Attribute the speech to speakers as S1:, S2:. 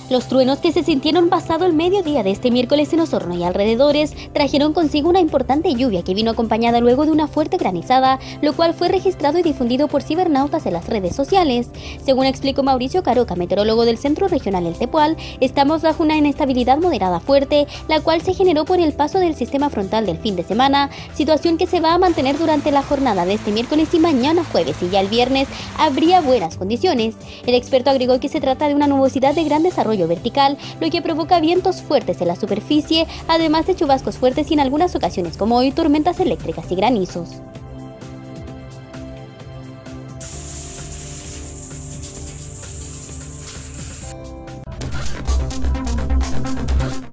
S1: Los truenos que se sintieron pasado el mediodía de este miércoles en Osorno y alrededores trajeron consigo una importante lluvia que vino acompañada luego de una fuerte granizada, lo cual fue registrado y difundido por cibernautas en las redes sociales. Según explicó Mauricio Caroca, meteorólogo del Centro Regional El Tepual, estamos bajo una inestabilidad moderada fuerte, la cual se generó por el paso del sistema frontal del fin de semana, situación que se va a mantener durante la jornada de este miércoles y mañana jueves, y ya el viernes habría buenas condiciones. El experto agregó que se trata de una nubosidad de gran desarrollo vertical, lo que provoca vientos fuertes en la superficie, además de chubascos fuertes y en algunas ocasiones como hoy tormentas eléctricas y granizos.